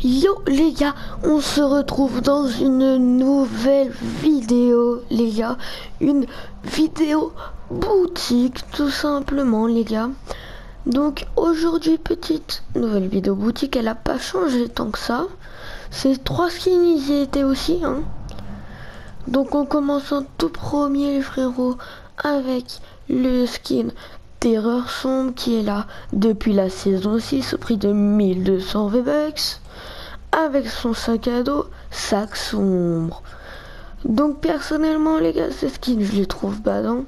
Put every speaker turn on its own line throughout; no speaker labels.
Yo les gars, on se retrouve dans une nouvelle vidéo les gars, une vidéo boutique tout simplement les gars. Donc aujourd'hui petite nouvelle vidéo boutique, elle a pas changé tant que ça. Ces trois skins ils y étaient aussi hein. Donc on commence en tout premier les frérots avec le skin Terreur Sombre qui est là depuis la saison 6 au prix de 1200 V-Bucks. Avec son sac à dos, sac sombre. Donc personnellement les gars, ces skins je les trouve badants.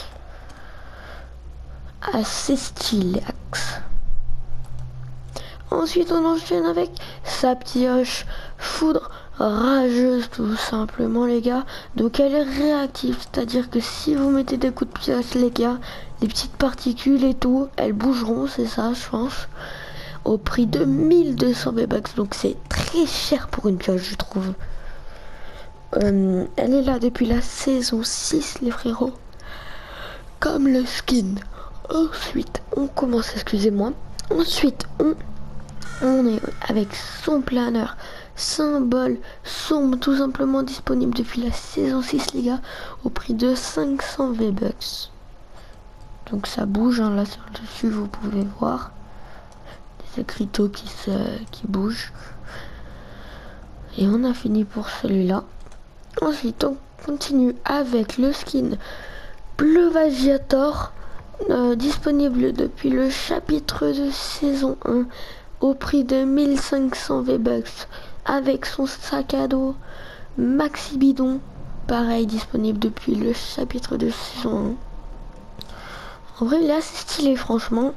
Assez stylax. Ensuite on enchaîne avec sa pioche foudre rageuse tout simplement les gars. Donc elle est réactive, c'est-à-dire que si vous mettez des coups de pioche les gars, les petites particules et tout, elles bougeront, c'est ça je pense. Au prix de 1200 V-Bucks, donc c'est très cher pour une pioche je trouve. Elle est là depuis la saison 6 les frérots, comme le skin. Ensuite on commence, excusez-moi, ensuite on est avec son planeur symbole sombre tout simplement, disponible depuis la saison 6 les gars, au prix de 500 V-Bucks. Donc ça bouge hein, là sur le dessus, vous pouvez voir des écriteaux qui bougent. Et on a fini pour celui-là. Ensuite on continue avec le skin Pleuvagiator, disponible depuis le chapitre de saison 1 au prix de 1500 V-Bucks, avec son sac à dos Maxi Bidon, pareil disponible depuis le chapitre de saison 1. En vrai il est assez stylé franchement.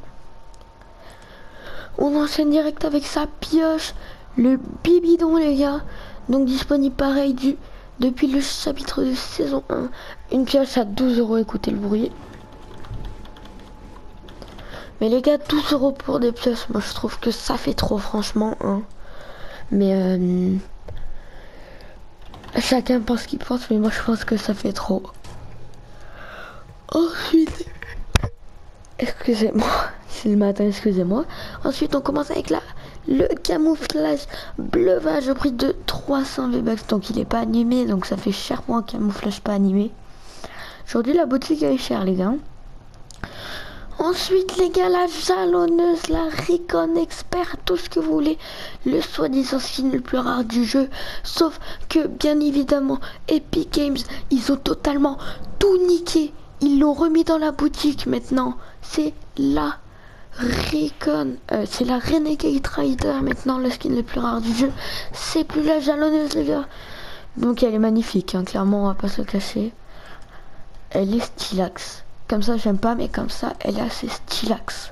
On enchaîne direct avec sa pioche, le Bibidon les gars, donc disponible pareil depuis le chapitre de saison 1. Une pioche à 12 €, écoutez le bruit. Mais les gars, 12 € pour des pioches, moi je trouve que ça fait trop franchement hein. Mais chacun pense ce qu'il pense, mais moi je pense que ça fait trop. Ensuite, excusez-moi, c'est le matin, excusez-moi. Ensuite on commence avec le camouflage bleuvage au prix de 300 V-Bucks. Donc il est pas animé, donc ça fait cher pour un camouflage pas animé. Aujourd'hui la boutique est chère les gars. Ensuite les gars, la jalonneuse, la Recon Expert, tout ce que vous voulez, le soi-disant skin le plus rare du jeu. Sauf que bien évidemment Epic Games, ils ont totalement tout niqué. Ils l'ont remis dans la boutique maintenant. C'est la Recon, c'est la Renegade Rider maintenant, le skin le plus rare du jeu. C'est plus la jalonneuse les gars. Donc elle est magnifique hein, clairement on va pas se le cacher. Elle est stylax. Comme ça j'aime pas, mais comme ça elle est assez stylax.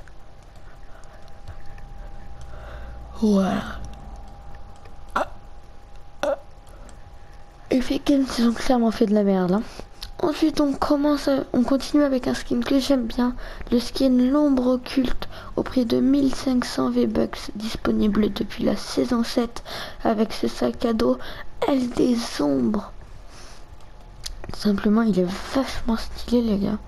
Voilà. Epic Games ils ont clairement fait de la merde hein. Ensuite on continue avec un skin que j'aime bien, le skin l'ombre occulte au prix de 1500 V-Bucks, disponible depuis la saison 7 avec ce sac à dos Elle des ombres. Simplement il est vachement stylé les gars.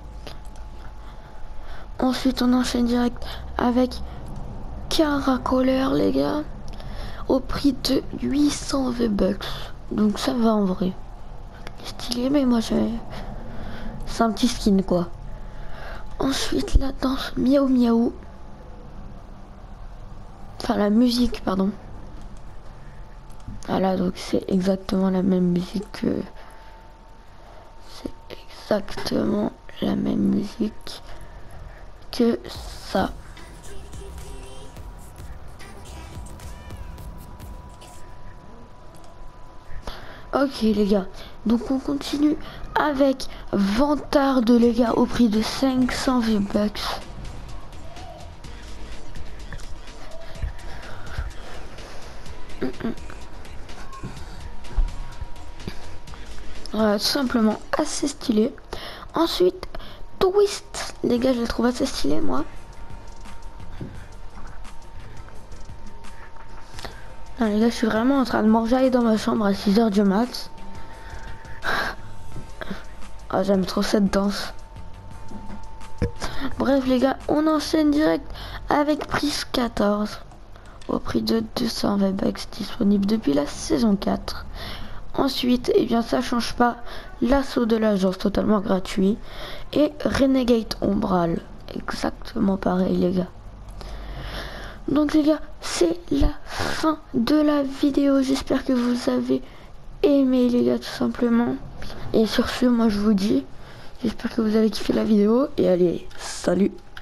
Ensuite on enchaîne direct avec Caracoleur les gars, au prix de 800 V-Bucks. Donc ça va en vrai. Stylé, mais moi c'est un petit skin quoi. Ensuite la danse Miaou Miaou, enfin la musique pardon. Voilà, donc c'est exactement la même musique que ça. Ok les gars, donc on continue avec Vantarde les gars, au prix de 500 V-Bucks. Voilà, tout simplement assez stylé. Ensuite Twist les gars, je le trouve assez stylé moi. Non, les gars, je suis vraiment en train de manger aller dans ma chambre à 6 h du mat. Ah, j'aime trop cette danse. Bref les gars, on enchaîne direct avec Prise 14. au prix de 200 V-Bucks, disponible depuis la saison 4. Ensuite, eh bien ça change pas, l'assaut de l'agence totalement gratuit et Renegade Umbral, exactement pareil les gars. Donc les gars, c'est la fin de la vidéo, j'espère que vous avez aimé les gars tout simplement. Et sur ce, moi je vous dis, j'espère que vous avez kiffé la vidéo et allez, salut.